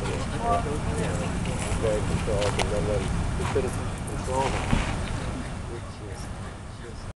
drag control, and then the citizens control them.